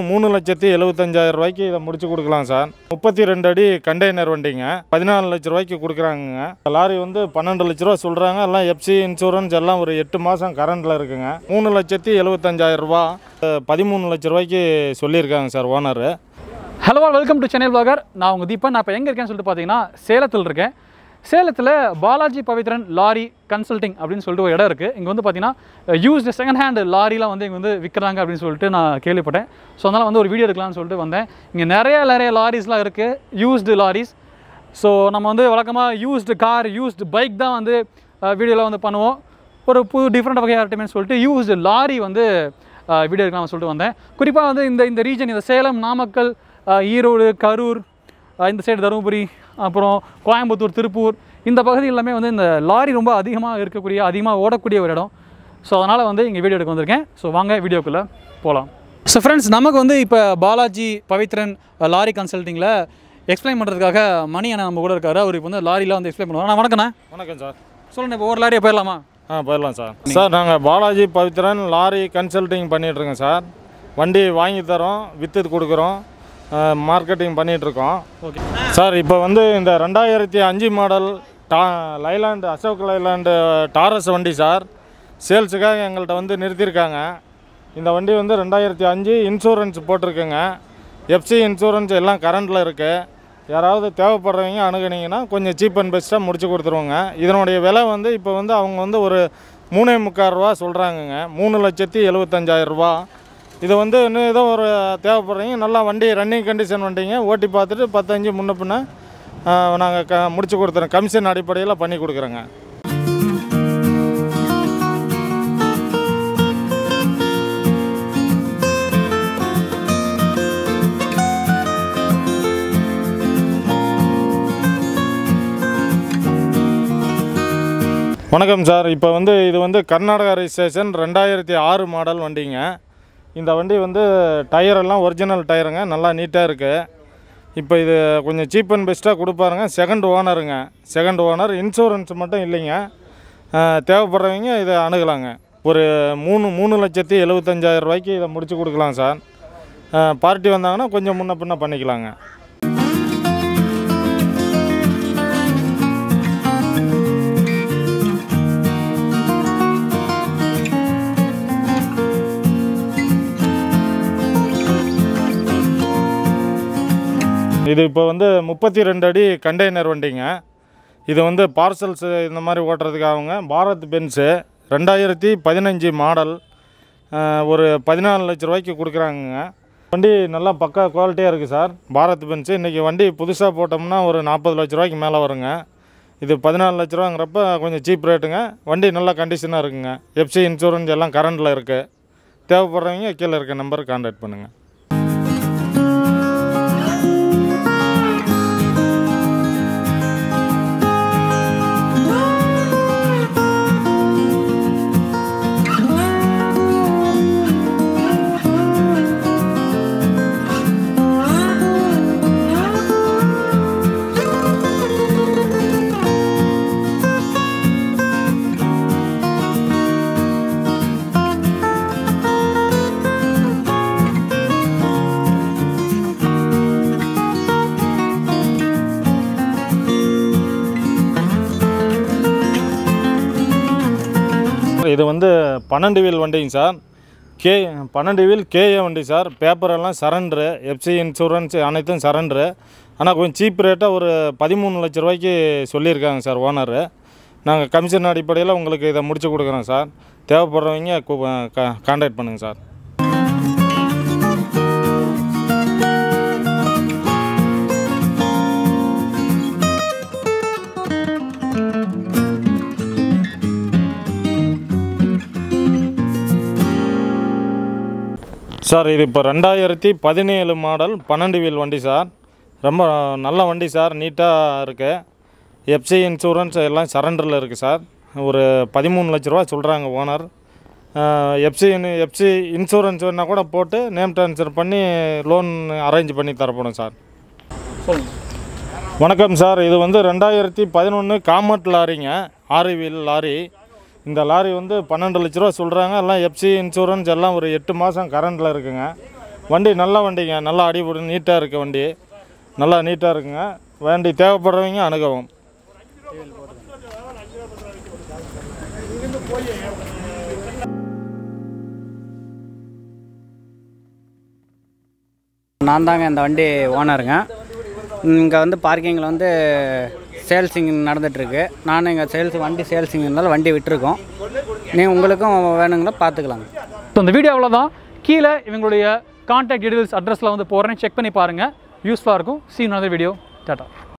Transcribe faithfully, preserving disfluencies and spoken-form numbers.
மூணு லட்சத்தி எழுபத்தஞ்சாயிரம் ரூபாய்க்கு இதை முடிச்சு கொடுக்கலாம் சார். முப்பத்தி ரெண்டு அடி கண்டெய்னர் வண்டிங்க, பதினாலு லட்ச ரூபாய்க்கு கொடுக்குறாங்க. லாரி வந்து பன்னெண்டு லட்ச ரூபா சொல்கிறாங்க. எல்லாம் எஃப்சி இன்சூரன்ஸ் எல்லாம் ஒரு எட்டு மாதம் கரண்டில் இருக்குங்க. மூணு லட்சத்தி எழுபத்தஞ்சாயிரம் ரூபா பதிமூணு லட்ச ரூபாய்க்கு சொல்லியிருக்காங்க sir owner. Hello, welcome to Chennai Vlogger. நான் உங்கள் தீபன். நான் இப்போ எங்கே இருக்கேன்னு சொல்லிட்டு பார்த்தீங்கன்னா சேலத்தில் இருக்கேன். சேலத்தில் பாலாஜி பவித்ரன் லாரி கன்சல்டிங் அப்படின்னு சொல்லிட்டு ஒரு இடம் இருக்குது. இங்கே வந்து பார்த்தீங்கன்னா யூஸ்டு செகண்ட் ஹேண்ட் லாரிலாம் வந்து இங்கே வந்து விற்கிறாங்க அப்படின்னு சொல்லிட்டு நான் கேள்விப்பட்டேன். ஸோ அதனால் வந்து ஒரு வீடியோ எடுக்கலாம்னு சொல்லிட்டு வந்தேன். இங்கே நிறைய நிறைய லாரிஸ்லாம் இருக்குது, யூஸ்டு லாரிஸ். ஸோ நம்ம வந்து வழக்கமாக யூஸ்டு கார், யூஸ்டு பைக் தான் வந்து வீடியோவில் வந்து பண்ணுவோம். ஒரு புது டிஃப்ரெண்ட் வகையாக இருக்கட்டுமே சொல்லிட்டு யூஸ்டு லாரி வந்து வீடியோ எடுக்கலாம்னு சொல்லிட்டு வந்தேன். குறிப்பாக வந்து இந்த இந்த ரீஜன், இந்த சேலம், நாமக்கல், ஈரோடு, கரூர், இந்த சைடு தருமபுரி, அப்புறம் கோயம்புத்தூர், திருப்பூர், இந்த பகுதி எல்லாமே வந்து இந்த லாரி ரொம்ப அதிகமாக இருக்கக்கூடிய, அதிகமாக ஓடக்கூடிய ஒரு இடம். ஸோ அதனால் வந்து இங்கே வீடியோ எடுக்க வந்திருக்கேன். ஸோ வாங்க வீடியோக்குள்ளே போகலாம். ஸோ ஃப்ரெண்ட்ஸ், நமக்கு வந்து இப்போ பாலாஜி பவித்ரன் லாரி கன்சல்டிங்கில் எக்ஸ்பிளைன் பண்ணுறதுக்காக மணி அண்ணா நம்ம கூட இருக்காரு. அவர் இப்போ வந்து லாரிலாம் வந்து எக்ஸ்பிளைன் பண்ணுவாங்க. நான் வணக்கண்ணா. வணக்கம் சார். சொல்லுங்கள், இப்போ ஒரு லாரியை போயிடலாமா? ஆ, போயிடலாம் சார். சார், நாங்கள் பாலாஜி பவித்ரன் லாரி கன்சல்டிங் பண்ணிகிட்ருக்கோம் சார். வண்டி வாங்கி தரோம், விற்று கொடுக்குறோம், மார்க்கெட்டிங் பண்ணிகிட்ருக்கோம். Okay sir. இப்போ வந்து இந்த ரெண்டாயிரத்தி அஞ்சு மாடல் டா லைலாண்டு அசோக் லைலாண்டு டாரஸ் வண்டி சார் சேல்ஸுக்காக எங்கள்கிட்ட வந்து நிறுத்தியிருக்காங்க. இந்த வண்டி வந்து ரெண்டாயிரத்தி அஞ்சு இன்சூரன்ஸ் போட்டிருக்குங்க. எஃப்சி இன்சூரன்ஸ் எல்லாம் கரண்டில் இருக்குது. யாராவது தேவைப்படுறவங்க அணுகுனீங்கன்னா கொஞ்சம் சீப் அண்ட் பெஸ்ட்டாக முடிச்சு கொடுத்துருவோங்க. இதனுடைய விலை வந்து இப்போ வந்து அவங்க வந்து ஒரு மூணே முக்கால் ரூபா சொல்கிறாங்கங்க. மூணு லட்சத்தி எழுபத்தஞ்சாயிரம் ரூபா. இது வந்து இன்னும் ஏதோ ஒரு தேவைப்படுறீங்க, நல்லா வண்டி ரன்னிங் கண்டிஷன் வண்டிங்க, ஓட்டி பார்த்துட்டு பத்தஞ்சு முன்ன பின்ன நாங்கள் க முடிச்சு கொடுத்துறோம். கமிஷன் அடிப்படையில் பண்ணி கொடுக்குறோங்க. வணக்கம் சார். இப்போ வந்து இது வந்து கர்நாடகா ரெஜிஸ்ட்ரேஷன் ரெண்டாயிரத்தி ஆறு மாடல் வண்டிங்க. இந்த வண்டி வந்து டயரெல்லாம் ஒரிஜினல் டயருங்க, நல்லா நீட்டாக இருக்குது. இப்போ இது கொஞ்சம் சீப் அண்ட் பெஸ்ட்டாக கொடுப்பாருங்க. செகண்ட் ஓனருங்க, செகண்ட் ஓனர். இன்சூரன்ஸ் மட்டும் இல்லைங்க. தேவைப்படுறவங்க இதை அணுகலாங்க. ஒரு மூணு மூணு லட்சத்தி எழுபத்தஞ்சாயிரம் ரூபாய்க்கு இதை முடிச்சு கொடுக்கலாம் சார். பார்ட்டி வந்தாங்கன்னா கொஞ்சம் முன்ன பின்ன பண்ணிக்கலாங்க. இது இப்போ வந்து முப்பத்தி ரெண்டு அடி கண்டெய்னர் வண்டிங்க. இது வந்து பார்சல்ஸ் இந்த மாதிரி ஓட்டுறதுக்காகங்க. பாரத் பென்ஸு ரெண்டாயிரத்தி பதினஞ்சு மாடல், ஒரு பதினாலு லட்ச ரூபாய்க்கு கொடுக்குறாங்கங்க. வண்டி நல்லா பக்கா குவாலிட்டியாக இருக்குது சார். பாரத் பென்ஸு இன்றைக்கி வண்டி புதுசாக போட்டோம்னா ஒரு நாற்பது லட்ச ரூபாய்க்கு மேலே வருங்க. இது பதினாலு லட்ச ரூபாங்கிறப்ப கொஞ்சம் சீப் ரேட்டுங்க. வண்டி நல்லா கண்டிஷனாக இருக்குங்க. எஃப்சி இன்சூரன்ஸ் எல்லாம் கரண்டில் இருக்குது. தேவைப்படுறவங்க கீழே இருக்க நம்பருக்கு கான்டாக்ட் பண்ணுங்கள். இது வந்து பன்னெண்டு வீல் வண்டிங்க சார். கே பன்னெண்டு வீல் கேஏ வண்டி சார். பேப்பரெல்லாம் சரண்டரு, எஃப்சி இன்சூரன்ஸ் அனைத்தும் சரண்டரு. ஆனால் கொஞ்சம் சீப் ரேட்டாக ஒரு பதிமூணு லட்ச ரூபாய்க்கு சொல்லியிருக்காங்க சார் ஓனரு. நாங்கள் கமிஷன் அடிப்படையில் உங்களுக்கு இதை முடிச்சு கொடுக்குறோம் சார். தேவைப்படுறவங்க கான்டாக்ட் பண்ணுங்கள் சார். சார், இது இப்போ ரெண்டாயிரத்தி பதினேழு மாடல் பன்னெண்டு வீல் வண்டி சார். ரொம்ப நல்ல வண்டி சார், நீட்டாக இருக்குது. எஃப்சி இன்சூரன்ஸ் எல்லாம் சரண்டரில் இருக்குது சார். ஒரு பதிமூணு லட்ச ரூபா சொல்கிறாங்க ஓனர். எஃப்சி எஃப்சி இன்சூரன்ஸ் வேணால் கூட போட்டு நேம் ட்ரான்ஸ்ஃபர் பண்ணி லோன் அரேஞ்ச் பண்ணி தரப்படும் சார். வணக்கம் சார். இது வந்து ரெண்டாயிரத்தி பதினொன்று காமட் லாரிங்க, ஆறு வீல் லாரி. இந்த லாரி வந்து பன்னெண்டு லட்ச ரூபா சொல்கிறாங்க. எல்லாம் எஃப்சி இன்சூரன்ஸ் எல்லாம் ஒரு எட்டு மாதம் கரண்டில் இருக்குங்க. வண்டி நல்ல வண்டிங்க, நல்லா அடிபடு நீட்டாக இருக்குது வண்டி, நல்லா நீட்டாக இருக்குங்க. வண்டி தேவைப்படுறவங்க அணுகவும். நான் தாங்க இந்த வண்டி ஓனருங்க. இங்கே வந்து பார்க்கிங்கில் வந்து சேல்ஸிங் நடந்துகிட்ருக்கு. நானும் இங்கே சேல்ஸ் வண்டி சேல்ஸிங்னால வண்டி விட்டுருக்கோம். நீங்கள் உங்களுக்கும் வேணுங்களா பார்த்துக்கலாங்க. ஸோ இந்த வீடியோ அவ்வளோதான். கீழே இவங்களுடைய கான்டாக்ட் டீடைல்ஸ் அட்ரஸில் வந்து போகிறேன், செக் பண்ணி பாருங்கள், யூஸ்ஃபுல்லாக இருக்கும். See another video. டாட்டா.